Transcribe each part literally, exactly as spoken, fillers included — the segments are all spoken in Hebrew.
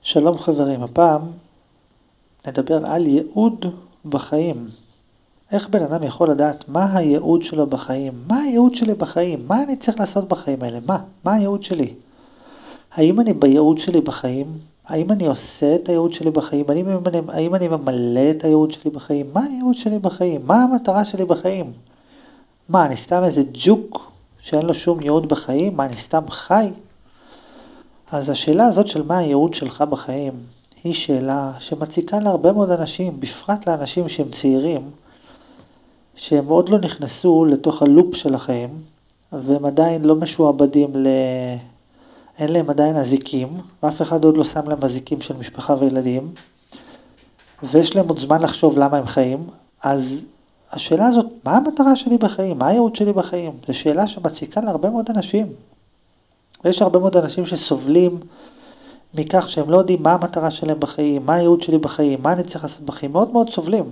שלום חברים, הפעם נדבר על ייעוד בחיים. איך בן אדם יכול לדעת מה הייעוד שלו בחיים? מה הייעוד שלי בחיים? מה אני צריך לעשות בחיים האלה? מה? מה הייעוד שלי? האם אני בייעוד שלי בחיים? האם אני עושה את הייעוד שלי בחיים? האם אני, האם אני ממלא את הייעוד שלי בחיים? מה הייעוד שלי בחיים? מה המטרה שלי בחיים? מה, אני סתם איזה ג'וק שאין לו שום ייעוד בחיים? מה, אני סתם חי? אז השאלה הזאת של מה הייעוד שלך בחיים, היא שאלה שמציקה להרבה מאוד אנשים, בפרט לאנשים שהם צעירים, שהם עוד לא נכנסו לתוך הלופ של החיים, והם עדיין לא משועבדים, ל... אין להם עדיין אזיקים, ואף אחד עוד לא שם להם אזיקים של משפחה וילדים, ויש להם עוד זמן לחשוב למה הם חיים. אז השאלה הזאת, מה המטרה שלי בחיים? מה הייעוד שלי בחיים? זו שאלה שמציקה להרבה מאוד אנשים. ויש הרבה מאוד אנשים שסובלים מכך שהם לא יודעים מה המטרה שלהם בחיים, מה הייעוד שלי בחיים, מה אני צריך לעשות בחיים, מאוד מאוד סובלים.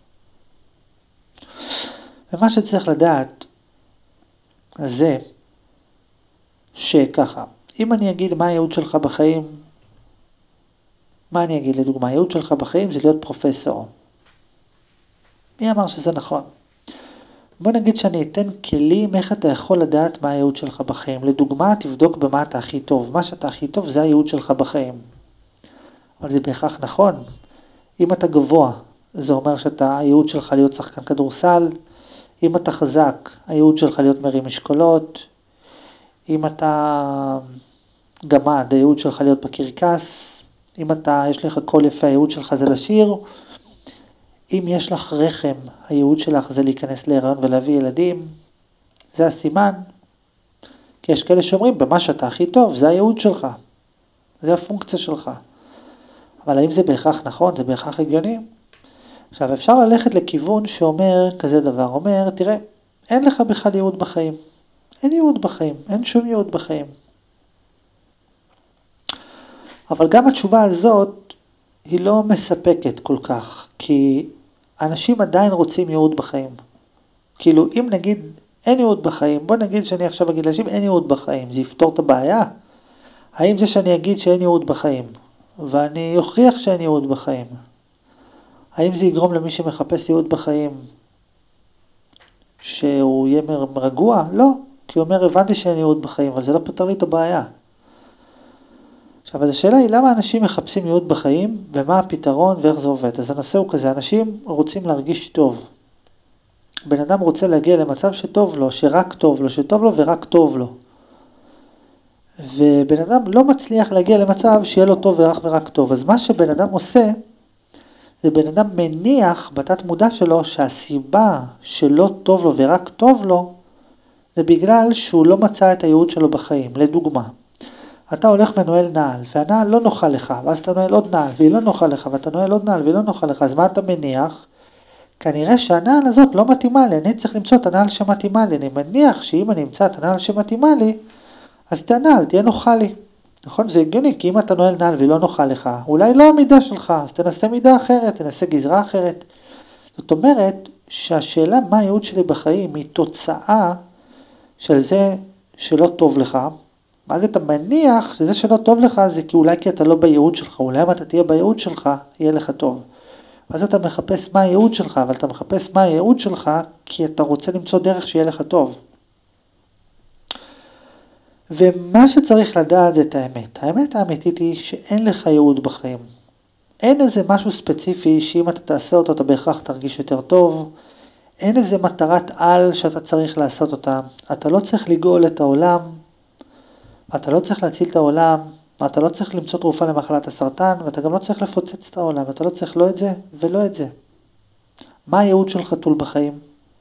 ומה שצריך לדעת זה שככה, אם אני אגיד מה הייעוד שלך בחיים, מה אני אגיד לדוגמה, הייעוד שלך בחיים זה להיות פרופסור. מי אמר שזה נכון? בוא נגיד שאני אתן כלים איך אתה יכול לדעת מה הייעוד שלך בחיים. לדוגמה, תבדוק במה אתה הכי טוב. מה שאתה הכי טוב זה הייעוד שלך בחיים. אבל זה בהכרח נכון. אם אתה גבוה, זה אומר שאתה, הייעוד שלך להיות שחקן כדורסל. אם אתה חזק, הייעוד שלך להיות מרים משקולות. אם אתה גמד, הייעוד שלך להיות בקרקס. אם אתה, יש לך קול יפה, הייעוד שלך זה לשיר. אם יש לך רחם, הייעוד שלך זה להיכנס להיריון ולהביא ילדים, זה הסימן. כי יש כאלה שאומרים, במה שאתה הכי טוב, זה הייעוד שלך. זה הפונקציה שלך. אבל האם זה בהכרח נכון? זה בהכרח הגיוני? עכשיו, אפשר ללכת לכיוון שאומר כזה דבר. אומר, תראה, אין לך בכלל ייעוד בחיים. אין ייעוד בחיים. אין שום ייעוד בחיים. אבל גם התשובה הזאת היא לא מספקת כל כך. כי אנשים עדיין רוצים ייעוד בחיים. כאילו, אם נגיד אין ייעוד בחיים, בוא נגיד שאני עכשיו אגיד לאנשים אין ייעוד בחיים, זה יפתור את הבעיה? האם זה שאני אגיד שאין ייעוד בחיים, ואני אוכיח שאין ייעוד בחיים, האם זה יגרום למי שמחפש ייעוד בחיים שהוא יהיה מרגוע? לא, כי הוא אומר הבנתי שאין ייעוד בחיים, אבל זה לא פותר לי את הבעיה. עכשיו, אז השאלה היא למה אנשים מחפשים ייעוד בחיים, ומה הפתרון ואיך זה עובד. אז הנושא הוא כזה, אנשים רוצים להרגיש טוב. בן אדם רוצה להגיע למצב שטוב לו, שרק טוב לו, שטוב לו ורק טוב לו. ובן אדם לא מצליח להגיע למצב שיהיה לו טוב ורק ורק טוב. אז מה שבן אדם עושה, זה בן אדם מניח בתת מודע שלו, שהסיבה שלא טוב לו ורק טוב לו, זה בגלל שהוא לא מצא את הייעוד שלו בחיים. לדוגמה, אתה הולך ונועל נעל, והנעל לא נוחה לך, ואז אתה נועל עוד נעל, והיא לא נוחה לך, ואתה נועל עוד נעל, והיא לא נוחה לך, אז מה אתה מניח? כנראה שהנעל הזאת לא מתאימה לי, אני צריך למצוא את הנעל שמתאימה לי, אני מניח שאם אני אמצא את הנעל שמתאימה לי, אז את הנעל תהיה נוחה לי. נכון? זה הגיוני, כי אם אתה נועל נעל והיא לא נוחה לך, אולי לא המידה שלך, אז תנסה מידה אחרת, תנסה גזרה אחרת. זאת אומרת שהשאלה מה הייעוד שלי בחיים היא תוצאה של זה שלא טוב לך, ואז אתה מניח שזה שלא טוב לך זה כי אולי כי אתה לא בייעוד שלך, אולי אם אתה תהיה בייעוד שלך, יהיה לך טוב. ואז אתה מחפש מה הייעוד שלך, אבל אתה מחפש מה הייעוד שלך כי אתה רוצה למצוא דרך שיהיה לך טוב. ומה שצריך לדעת זה את האמת. האמת האמיתית היא שאין לך ייעוד בחיים. אין איזה משהו ספציפי שאם אתה תעשה אותו אתה בהכרח תרגיש יותר טוב. אין איזה מטרת על שאתה צריך לעשות אותה. אתה לא צריך לגאול את העולם. אתה לא צריך להציל את העולם, אתה לא צריך למצוא תרופה למחלת הסרטן, ואתה גם לא צריך לפוצץ את העולם, אתה לא צריך לא את זה ולא את זה. מה הייעוד של חתול בחיים?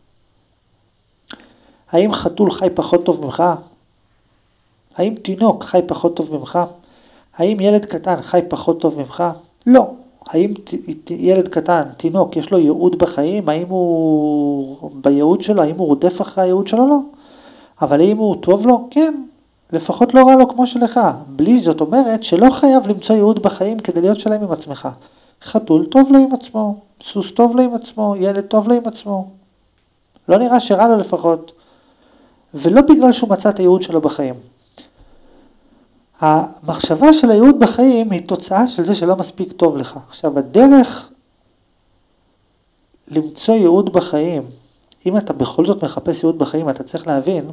האם חתול חי פחות טוב ממך? האם תינוק חי פחות טוב ממך? האם ילד קטן חי פחות טוב ממך? לא. האם ילד קטן, תינוק, יש לו ייעוד בחיים? האם הוא בייעוד שלו? האם הוא רודף אחרי הייעוד שלו? לא. אבל האם הוא טוב לו? כן. לפחות לא רע לו כמו שלך. בלי זאת אומרת שלא חייב למצוא ייעוד בחיים כדי להיות שלם עם עצמך. חתול טוב לו עם עצמו, סוס טוב לו עם עצמו, ילד טוב לו עם עצמו. לא נראה שרע לו לפחות. ולא בגלל שהוא מצא את הייעוד שלו בחיים. המחשבה של הייעוד בחיים היא תוצאה של זה שלא מספיק טוב לך. עכשיו, הדרך למצוא ייעוד בחיים, אם אתה בכל זאת מחפש ייעוד בחיים, אתה צריך להבין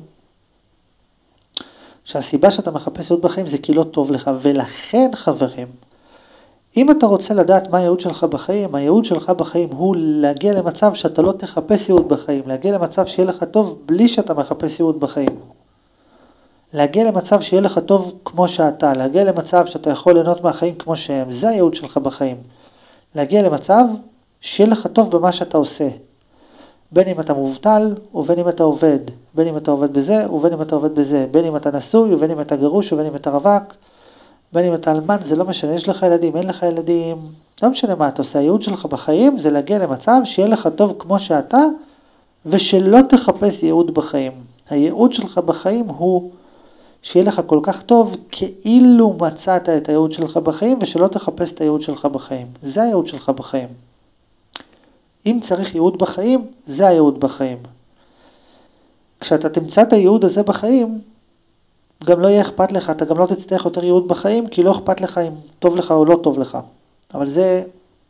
שהסיבה שאתה מחפש ייעוד בחיים זה כי לא טוב לך, ולכן חברים, אם אתה רוצה לדעת מה הייעוד שלך בחיים, הייעוד שלך בחיים הוא להגיע למצב שאתה לא תחפש ייעוד בחיים, להגיע למצב שיהיה לך טוב בלי שאתה מחפש ייעוד בחיים. להגיע למצב שיהיה לך טוב כמו שאתה, להגיע למצב שאתה יכול ליהנות מהחיים כמו שהם, זה הייעוד שלך בחיים. להגיע למצב שיהיה לך טוב במה שאתה עושה. בין אם אתה מובטל ובין אם אתה עובד, בין אם אתה עובד בזה ובין אם אתה עובד בזה, בין אם אתה נשוי ובין אם אתה גרוש ובין אם אתה רווק, בין אם אתה אלמן, זה לא משנה, יש לך ילדים, אין לך ילדים, לא משנה מה אתה עושה, הייעוד שלך בחיים זה להגיע למצב שיהיה לך טוב כמו שאתה, ושלא תחפש ייעוד בחיים. הייעוד שלך בחיים הוא שיהיה לך כל כך טוב כאילו מצאת את הייעוד שלך בחיים, ושלא תחפש את הייעוד שלך בחיים. זה הייעוד שלך בחיים. אם צריך ייעוד בחיים, זה הייעוד בחיים. כשאתה תמצא את הייעוד הזה בחיים, גם לא יהיה אכפת לך, אתה גם לא תצטרך יותר ייעוד בחיים, כי לא אכפת לך אם טוב לך או לא טוב לך. אבל זה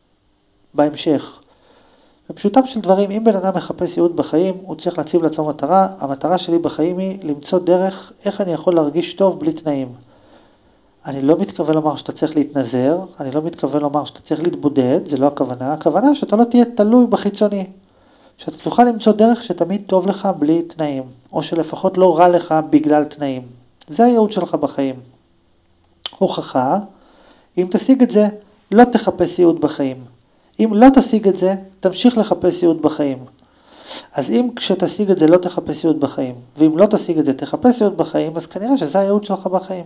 בהמשך. בפשוטם של דברים, אם בן אדם מחפש ייעוד בחיים, הוא צריך להציב לעצמו מטרה. המטרה שלי בחיים היא למצוא דרך איך אני יכול להרגיש טוב בלי תנאים. אני לא מתכוון לומר שאתה צריך להתנזר, אני לא מתכוון לומר שאתה צריך להתבודד, זה לא הכוונה. הכוונה שאתה לא תהיה תלוי בחיצוני. שאתה תוכל למצוא דרך שתמיד טוב לך בלי תנאים, או שלפחות לא רע לך בגלל תנאים. זה הייעוד שלך בחיים. הוכחה, אם תשיג את זה, לא תחפש ייעוד בחיים. אם לא תשיג את זה, תמשיך לחפש ייעוד בחיים. אז אם כשתשיג את זה לא תחפש ייעוד בחיים, ואם לא תשיג את זה תחפש ייעוד בחיים, אז כנראה שזה הייעוד שלך בחיים.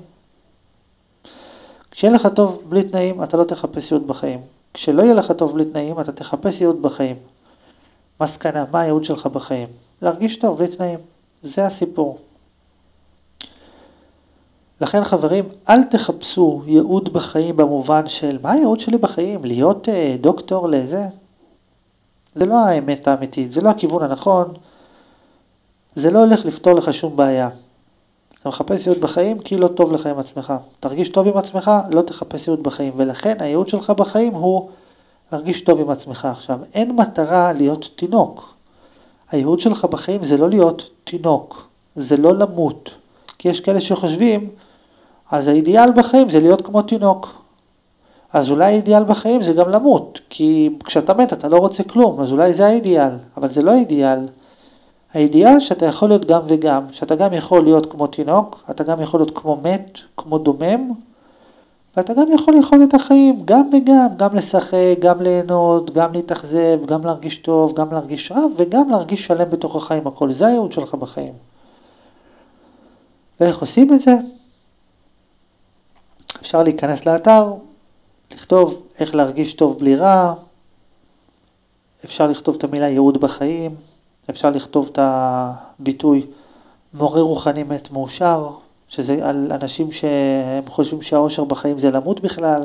כשיהיה לך טוב בלי תנאים, אתה לא תחפש ייעוד בחיים. כשלא יהיה לך טוב בלי תנאים, אתה תחפש ייעוד בחיים. מסקנה, מה הייעוד שלך בחיים? להרגיש טוב בלי תנאים. זה הסיפור. לכן חברים, אל תחפשו ייעוד בחיים במובן של מה הייעוד שלי בחיים? להיות אה, דוקטור לזה? זה לא האמת האמיתית, זה לא הכיוון הנכון, זה לא הולך לפתור לך שום בעיה. אתה מחפש ייעוד בחיים כי לא טוב לך עם עצמך. תרגיש טוב עם עצמך, לא תחפש ייעוד בחיים, ולכן הייעוד שלך בחיים הוא להרגיש טוב עם עצמך. עכשיו, אין מטרה להיות תינוק. הייעוד שלך בחיים זה לא להיות תינוק, זה לא למות. כי יש כאלה שחושבים, אז האידיאל בחיים זה להיות כמו תינוק. אז אולי האידיאל בחיים זה גם למות, כי כשאתה מת אתה לא רוצה כלום, אז אולי זה האידיאל, אבל זה לא האידיאל. האידיאל שאתה יכול להיות גם וגם, שאתה גם יכול להיות כמו תינוק, אתה גם יכול להיות כמו מת, כמו דומם, ואתה גם יכול לאכול את החיים, גם וגם, גם לשחק, גם ליהנות, גם להתאכזב, גם להרגיש טוב, גם להרגיש רע, וגם להרגיש שלם בתוך החיים, הכל. זה הייעוד שלך בחיים. ואיך עושים את זה? אפשר להיכנס לאתר, לכתוב איך להרגיש טוב בלי רע, אפשר לכתוב את המילה ייעוד בחיים, אפשר לכתוב את הביטוי מורה רוחני מת מאושר, שזה על אנשים שהם חושבים שהאושר בחיים זה למות בכלל,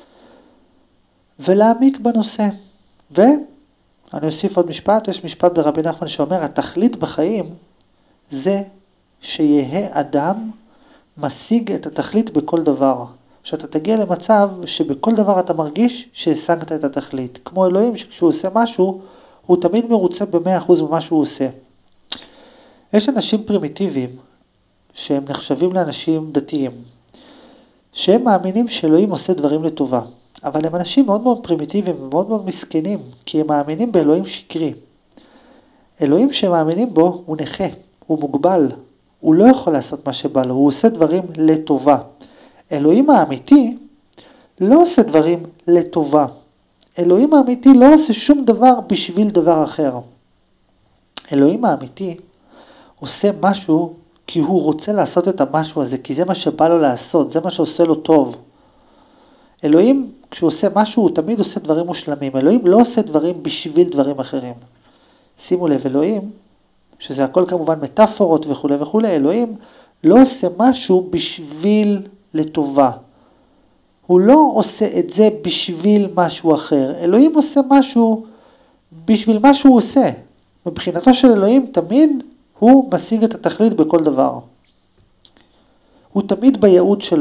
ולהעמיק בנושא. ואני אוסיף עוד משפט, יש משפט ברבי נחמן שאומר, התכלית בחיים זה שיהיה אדם משיג את התכלית בכל דבר. שאתה תגיע למצב שבכל דבר אתה מרגיש שהשגת את התכלית. כמו אלוהים שכשהוא עושה משהו, הוא תמיד מרוצה ב-מאה אחוז ממה שהוא עושה. יש אנשים פרימיטיביים שהם נחשבים לאנשים דתיים, שהם מאמינים שאלוהים עושה דברים לטובה. אבל הם אנשים מאוד מאוד פרימיטיביים ומאוד מאוד מסכנים, כי הם מאמינים באלוהים שקרי. אלוהים שהם מאמינים בו הוא נכה, הוא מוגבל, הוא לא יכול לעשות מה שבא לו, הוא עושה דברים לטובה. אלוהים האמיתי לא עושה דברים לטובה. אלוהים האמיתי לא עושה שום דבר בשביל דבר אחר. אלוהים האמיתי עושה משהו כי הוא רוצה לעשות את המשהו הזה, כי זה מה שבא לו לעשות, זה מה שעושה לו טוב. אלוהים, כשהוא עושה משהו, הוא תמיד עושה דברים מושלמים. אלוהים לא עושה דברים בשביל דברים אחרים. שימו לב, אלוהים, שזה הכל כמובן מטאפורות וכו' וכו', אלוהים לא עושה משהו בשביל לטובה. הוא לא עושה את זה בשביל משהו אחר. אלוהים עושה משהו בשביל מה שהוא עושה. מבחינתו של אלוהים תמיד הוא משיג את התכלית בכל דבר. הוא תמיד בייעוד שלו.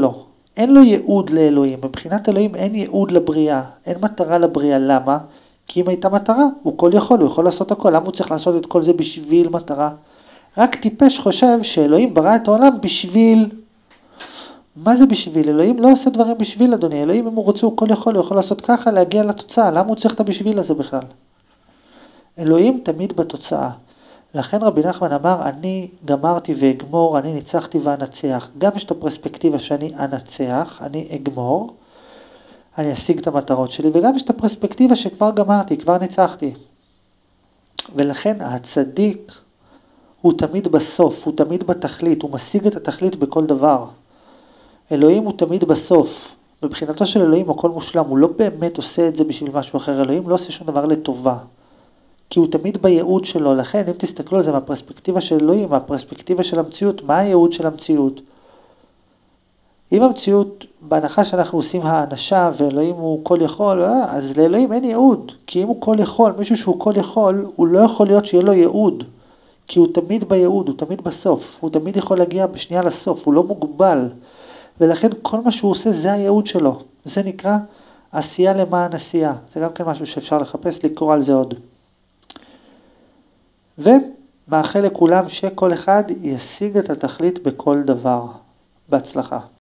אין לו ייעוד לאלוהים, מבחינת אלוהים אין ייעוד לבריאה, אין מטרה לבריאה, למה? כי אם הייתה מטרה, הוא כל יכול, הוא יכול לעשות הכל, למה הוא צריך לעשות את כל זה בשביל מטרה? רק טיפש חושב שאלוהים ברא את העולם בשביל... מה זה בשביל? אלוהים לא עושה דברים בשביל, אדוני, אלוהים אם הוא רוצה, הוא כל יכול, הוא יכול לעשות ככה, להגיע לתוצאה, למה הוא צריך את הבשביל הזה בכלל? אלוהים תמיד בתוצאה. לכן רבי נחמן אמר, אני גמרתי ואגמור, אני ניצחתי ואנצח. גם יש את הפרספקטיבה שאני אנצח, אני אגמור, אני אשיג את המטרות שלי, וגם יש את הפרספקטיבה שכבר גמרתי, כבר ניצחתי. ולכן הצדיק הוא תמיד בסוף, הוא תמיד בתכלית, הוא משיג את התכלית בכל דבר. אלוהים הוא תמיד בסוף. בבחינתו של אלוהים הכל מושלם, הוא לא באמת עושה את זה בשביל משהו אחר, אלוהים לא עושה שום דבר לטובה. כי הוא תמיד בייעוד שלו, לכן אם תסתכלו על זה מהפרספקטיבה של אלוהים, מהפרספקטיבה של המציאות, מה הייעוד של המציאות? אם המציאות, בהנחה שאנחנו עושים האנשה ואלוהים הוא כל יכול, אז לאלוהים אין ייעוד, כי אם הוא כל יכול, מישהו שהוא כל יכול, הוא לא יכול להיות שיהיה לו ייעוד, כי הוא תמיד בייעוד, הוא תמיד בסוף, הוא תמיד יכול להגיע בשנייה לסוף, הוא לא מוגבל, ולכן כל מה שהוא עושה זה הייעוד שלו, זה נקרא עשייה למען עשייה, זה גם כן משהו שאפשר לחפש, לקרוא על זה עוד. ומאחל לכולם שכל אחד ישיג את התכלית בכל דבר. בהצלחה.